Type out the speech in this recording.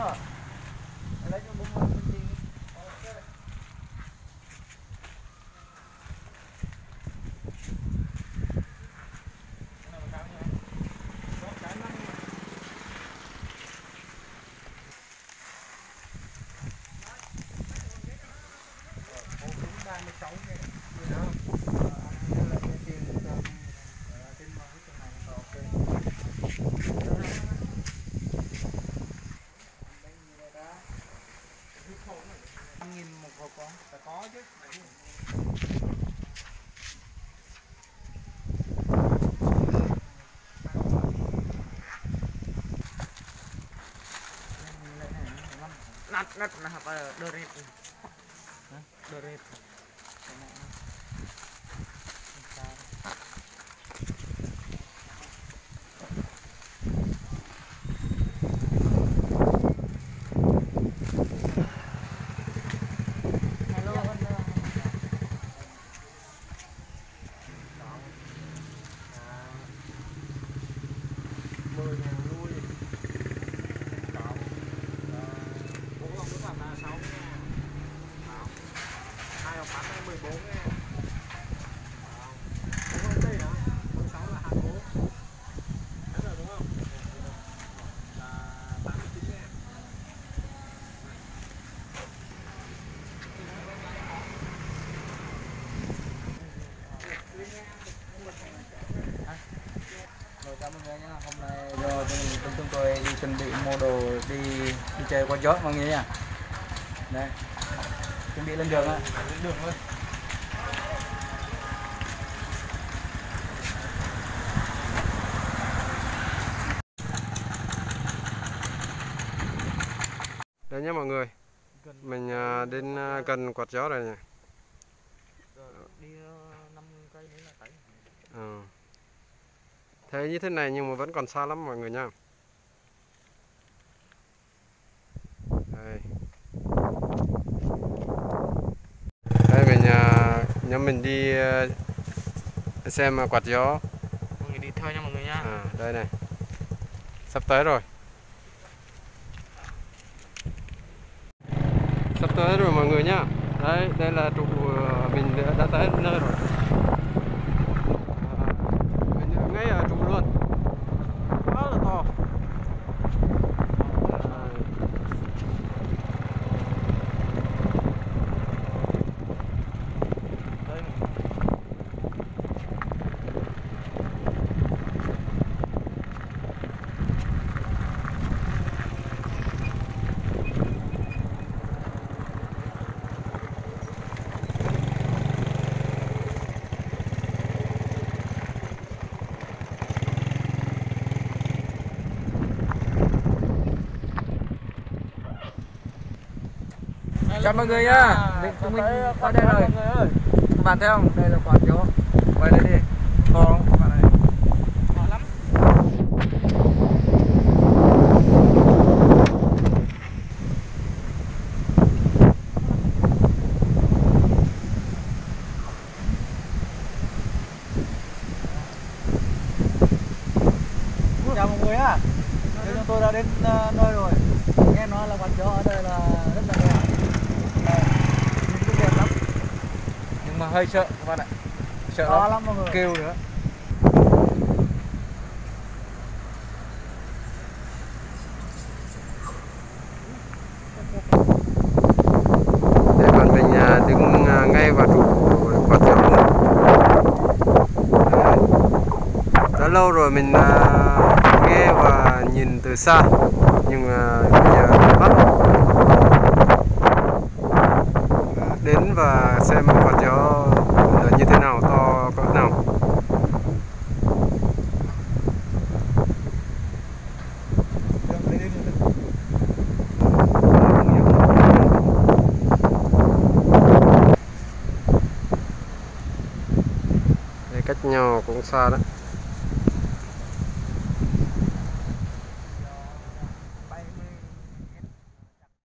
chưa? Lấy cho bông hoa bên đi. Ok. Một hộp con, phải có chứ. Nát nah apa doret. Hah? Doret. Chào mọi người nhé, hôm nay chúng tôi đi chuẩn bị mua đồ đi chơi qua gió mọi người nha. Đây, chuẩn bị lên đường á, lên đường thôi. Đây nhé mọi người, mình đến gần quạt gió rồi nè. Đi 5 cây nữa là tới. Thế như thế này nhưng mà vẫn còn xa lắm mọi người nha. Đây, mình nhóm mình đi xem quạt gió. Mọi người đi theo nha mọi người nha. Đây này, sắp tới rồi. Sắp tới rồi mọi người nhá. Đấy, đây là trụ mình đã tới nơi rồi. Mình ngay ở trụ luôn. Quá là to. Chào mọi người nha, chúng mình qua đây rồi. Các bạn thấy không? Đây là quạt gió. Quay đây đi. To không? Các bạn này. To lắm. Chào mọi người nha. Chúng tôi đã đến nơi rồi. Nghe nói là quạt gió ở đây là rất là đẹp. Đẹp lắm. Nhưng mà hơi sợ các bạn ạ. Sợ To lắm mọi người. Kêu nữa. Để còn mình đứng ngay vào trụ quạt gió luôn. Đã lâu rồi mình nghe và nhìn từ xa, nhưng bây giờ bắt đến và xem quạt gió là như thế nào, to cỡ nào. Đây, cách nhau cũng xa đó.